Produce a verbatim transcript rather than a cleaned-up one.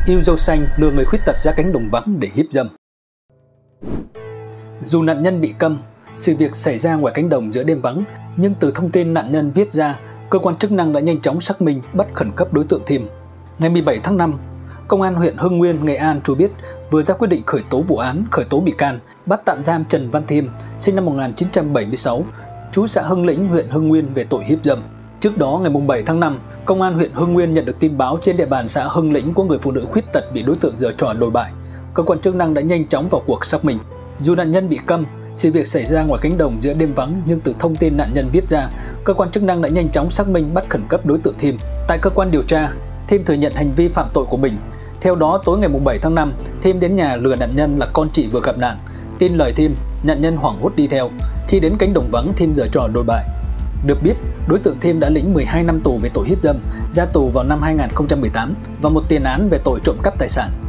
yêu dâu xanh lừa người khuyết tật ra cánh đồng vắng để hiếp dâm. Dù nạn nhân bị câm, sự việc xảy ra ngoài cánh đồng giữa đêm vắng, nhưng từ thông tin nạn nhân viết ra, cơ quan chức năng đã nhanh chóng xác minh bắt khẩn cấp đối tượng Thiêm. Ngày mười bảy tháng năm, Công an huyện Hưng Nguyên, Nghệ An cho biết vừa ra quyết định khởi tố vụ án, khởi tố bị can, bắt tạm giam Trần Văn Thiêm, sinh năm một nghìn chín trăm bảy mươi sáu, trú xã Hưng Lĩnh, huyện Hưng Nguyên về tội hiếp dâm. Trước đó, ngày bảy tháng năm, Công an huyện Hưng Nguyên nhận được tin báo trên địa bàn xã Hưng Lĩnh có người phụ nữ khuyết tật bị đối tượng giở trò đồi bại. Cơ quan chức năng đã nhanh chóng vào cuộc xác minh. Dù nạn nhân bị câm, sự việc xảy ra ngoài cánh đồng giữa đêm vắng, nhưng từ thông tin nạn nhân viết ra, cơ quan chức năng đã nhanh chóng xác minh bắt khẩn cấp đối tượng Thiêm. Tại cơ quan điều tra, Thiêm thừa nhận hành vi phạm tội của mình. Theo đó, tối ngày bảy tháng năm, Thiêm đến nhà lừa nạn nhân là con chị vừa gặp nạn. Tin lời Thiêm, nạn nhân hoảng hốt đi theo. Khi đến cánh đồng vắng, Thiêm giở trò đồi bại. Được biết, đối tượng Thiêm đã lĩnh mười hai năm tù về tội hiếp dâm, ra tù vào năm hai nghìn không trăm mười tám và một tiền án về tội trộm cắp tài sản.